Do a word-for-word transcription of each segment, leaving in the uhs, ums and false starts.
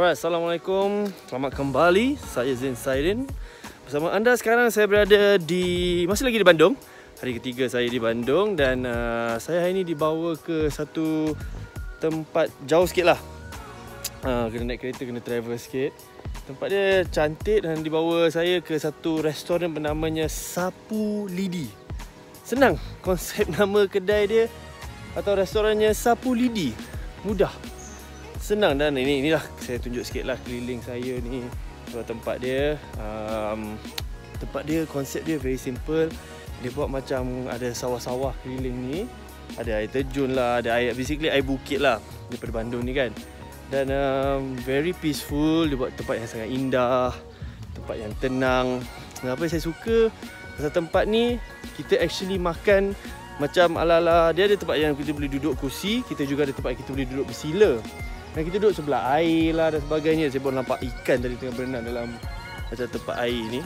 Alright, Assalamualaikum. Selamat kembali. Saya Zain Saidin. Bersama anda sekarang saya berada di... Masih lagi di Bandung. Hari ketiga saya di Bandung. Dan uh, saya hari ini dibawa ke satu tempat jauh sikit lah. uh, Kena naik kereta, kena travel sikit. Tempat dia cantik dan dibawa saya ke satu restoran bernamanya Sapu Lidi. Senang konsep nama kedai dia atau restorannya, Sapu Lidi. Mudah, senang. Dan ini inilah saya tunjuk sikit lah keliling saya ni. Sebab tempat dia um, tempat dia, konsep dia very simple. Dia buat macam ada sawah-sawah keliling ni. Ada air terjun lah, ada air, basically air bukit lah daripada Bandung ni kan. Dan um, very peaceful. Dia buat tempat yang sangat indah, tempat yang tenang. Dan apa yang saya suka pasal tempat ni, kita actually makan macam ala-ala, dia ada tempat yang kita boleh duduk kursi, kita juga ada tempat yang kita boleh duduk bersila. Dan kita duduk sebelah air lah dan sebagainya. Saya baru nampak ikan tadi tengah berenang dalam macam tempat air ni.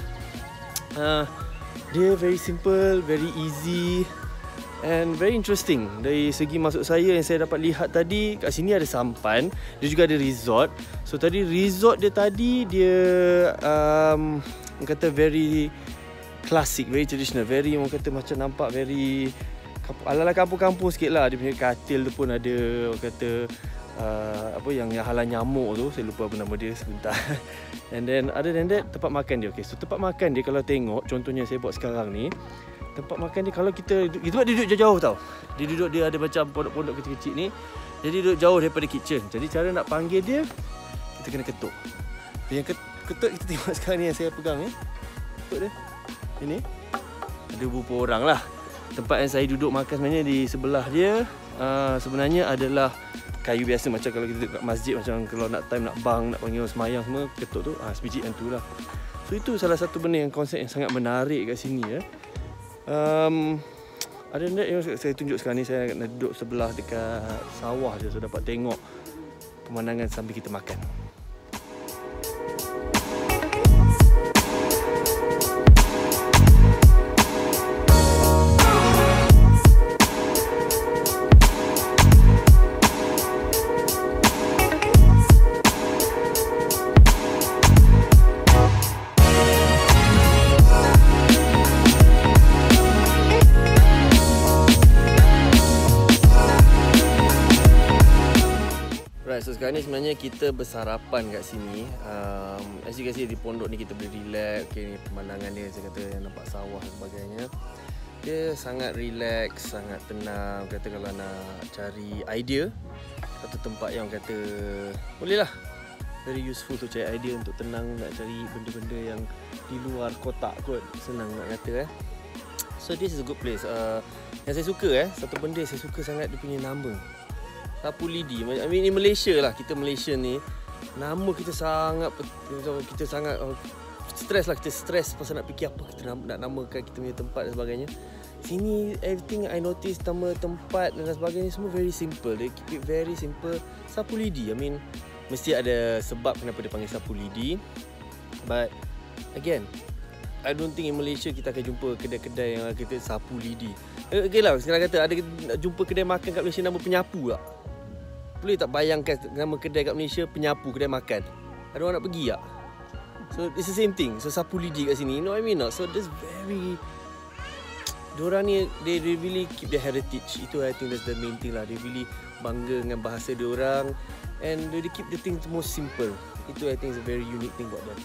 uh, Dia very simple, very easy and very interesting. Dari segi masuk saya yang saya dapat lihat tadi, kat sini ada sampan, dia juga ada resort. So tadi resort dia tadi, dia um, orang kata very classic, very traditional, very orang kata macam nampak very ala-ala kampung-kampung sikit lah. Dia punya katil tu pun ada orang kata uh, apa yang, yang halang nyamuk tu, saya lupa apa nama dia sebentar. And then other than that, tempat makan dia. Okay, so tempat makan dia kalau tengok, contohnya saya buat sekarang ni, tempat makan dia kalau kita, itu dia duduk jauh-jauh tau. Dia duduk, dia ada macam pondok-pondok kecil-kecil ni. Jadi duduk jauh daripada kitchen. Jadi cara nak panggil dia, kita kena ketuk. Yang ketuk kita tengok sekarang ni yang saya pegang ni. Ketuk dia. Ini ada beberapa orang lah. Tempat yang saya duduk makan sebenarnya di sebelah dia uh, sebenarnya adalah kayu biasa. Macam kalau kita duduk kat masjid, macam kalau nak time nak bang, nak panggil semayang semua, ketuk tu ah, sebiji yang tu lah. So itu salah satu benda yang konsep yang sangat menarik kat sini ya. um, Ada benda yang saya tunjuk sekarang ni, saya nak duduk sebelah dekat sawah je, so dapat tengok pemandangan sambil kita makan. So sekarang ni sebenarnya kita bersarapan kat sini. um, As you can see, di pondok ni kita boleh relax. Okay, ni pemandangan dia, saya kata yang nampak sawah dan sebagainya. Dia sangat relax, sangat tenang. Kata kalau nak cari idea, satu tempat yang kata boleh lah, very useful tu cari idea untuk tenang, nak cari benda-benda yang di luar kotak kot, senang nak kata eh. So this is a good place. uh, Yang saya suka eh, satu benda saya suka sangat, dia punya nama Sapu Lidi. I mean, in Malaysia lah, kita Malaysia ni, nama kita sangat, kita sangat uh, stres lah, kita stres pasal nak fikir apa kita nak, nak namakan kita punya tempat dan sebagainya. Sini, everything I notice, nama tempat dan sebagainya semua very simple. They keep it very simple. Sapu Lidi, I mean, mesti ada sebab kenapa dia panggil Sapu Lidi. But again, I don't think in Malaysia kita akan jumpa kedai-kedai yang kita Sapu Lidi. Okay lah, sekarang kata ada nak jumpa kedai makan kat Malaysia nama Penyapu tak? Boleh tak bayangkan nama kedai kat Malaysia Penyapu, kedai makan? Ada orang nak pergi tak? So it's the same thing. So Sapu Lidi kat sini, you know what I mean? So this very, diorang ni, they, they really keep their heritage. Itu I think that's the main thing lah. They really bangga dengan bahasa diorang, and they keep the things most simple. Itu I think is a very unique thing about them.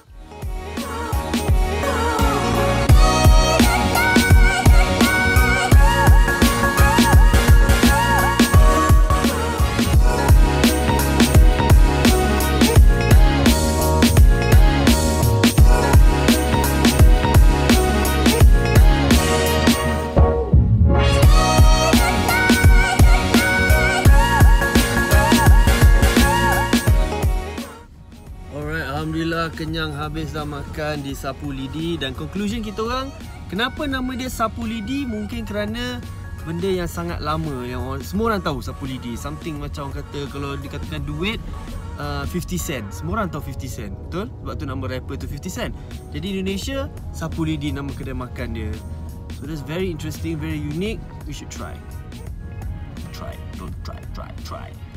Alhamdulillah, kenyang habis dah makan di Sapu Lidi. Dan conclusion kita orang, kenapa nama dia Sapu Lidi? Mungkin kerana benda yang sangat lama, yang orang, semua orang tahu Sapu Lidi. Something macam orang kata, kalau dikatakan duit uh, fifty cent, semua orang tahu fifty cent, betul? Sebab tu nama rapper tu fifty cent. Jadi Indonesia, Sapu Lidi nama kedai makan dia. So that's very interesting, very unique. You should try. Try, don't try, try, try.